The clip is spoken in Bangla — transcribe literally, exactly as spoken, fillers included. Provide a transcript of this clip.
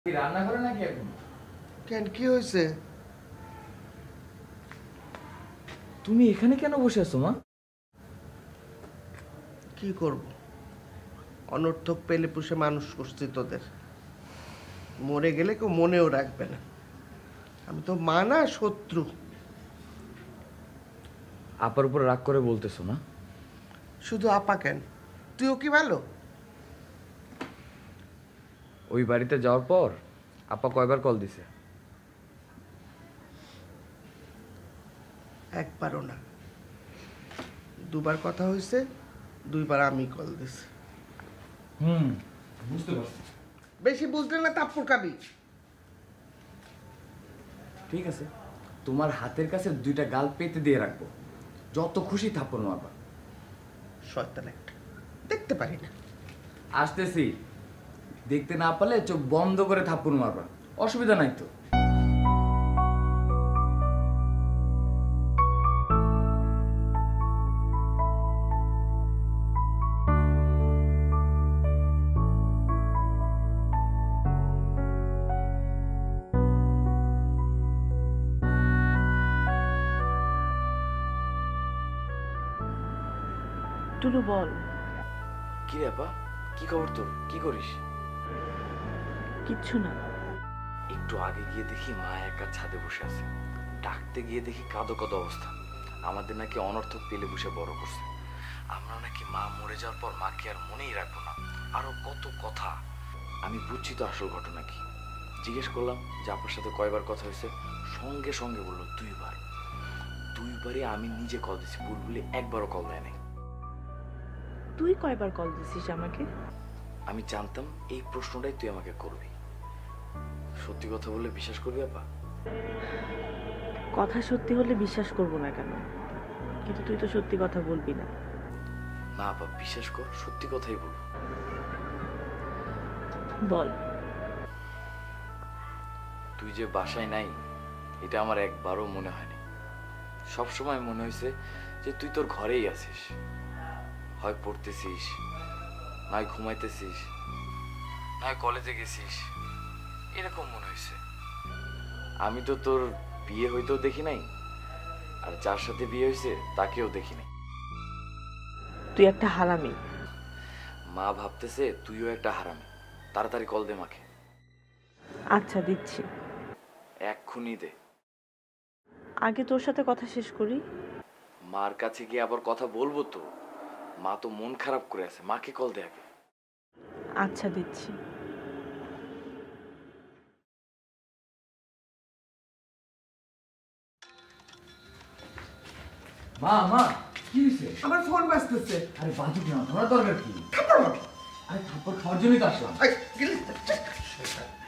কি রান্না করে নাকি এখন? কেন কি হয়েছে? তুমি এখানে কেন বসে আছো মা? কি করব, অনর্থক পেলে পুষে মানুষ করছি তোদের, মরে গেলে কেউ মনেও রাখবে না। আমি তো মা না, শত্রু। আপার উপর রাগ করে বলতেছো না? শুধু আপা কেন, তুইও কি ভালো? ওই বাড়িতে যাওয়ার পর আপা কয়বার কল দিছে? একবারও না, দুবার কথা হয়েছে, দুইবার আমি কল দিছি। হুম, বুঝতে পারছি। বেশি বুঝলে না তাপ্পুর খাবি। ঠিক আছে, তোমার হাতের কাছে দুইটা গাল পেতে দিয়ে রাখবো, যত খুশি থাপ্পড় মারবা। শয়তান একটা, দেখতে পারি না। আসতেছি, দেখতে না পারলে চোখ বন্ধ করে থাপ্পড় মারবা, অসুবিধা নাই তো। টুলু বল। কি রে আপা, কি খবর তোর? কি করিস? কিচ্ছু না। একটু আগে গিয়ে দেখি মা একা ছাদে বসে আছে, ডাকতে গিয়ে দেখি কাঁদো কাঁদো অবস্থা। আমাদের নাকি অনর্থক পেলে বসে বড় করছে, আমরা নাকি মা মরে যাওয়ার পর মাকে আর মনেই রাখবো না, আরো কত কথা। আমি বুঝছি তো আসল ঘটনা কি। জিজ্ঞেস করলাম যে আপনার সাথে কয়বার কথা হয়েছে, সঙ্গে সঙ্গে বললো দুইবার। দুইবারে আমি নিজে কল দিছি, বুলবুলি একবারও কল দেয় নাই। তুই কয়বার কল দিছিস আমাকে? আমি জানতাম এই প্রশ্নটাই তুই আমাকে করবি। সত্যি কথা বললে বিশ্বাস করবি আপা? কথা সত্যি হলে বিশ্বাস করব না কেন, কিন্তু তুই তো সত্যি কথা বলবি না। না আপা, বিশ্বাস কর, সত্যি কথাই বলবো। বল। তুই যে বাসায় নাই এটা আমার একবারও মনে হয়নি। সব সময় মনে হয়েছে যে তুই তোর ঘরেই আছিস, হয় পড়তেছিস, নয় ঘুমাইতেছিস, নয় কলেজে গেছিস, এরকম মনে হয়েছে। আমি তো তোর বিয়ে হইতেও দেখি নাই, আর যার সাথে বিয়ে হয়েছে তাকেও দেখি নাই। তুই একটা হারামি। মা ভাবতেছে তুইও একটা হারামি। তাড়াতাড়ি কল দে মাকে। আচ্ছা দিচ্ছি। এক্ষুনি দে। আগে তোর সাথে কথা শেষ করি। মার কাছে গিয়ে আবার কথা বলবো তো, মা তো মন খারাপ করে আছে, মাকে কল দে আগে। আচ্ছা দিচ্ছি। মা মা, কি হয়েছে? আমার ফোন বাজতেছে। আরে বাজুক না, তোমার দরকার কি? থাপ্পড়। আরে থাপ্পড় খাওয়ার জন্যই তো আসলাম। এই, গেলি তো,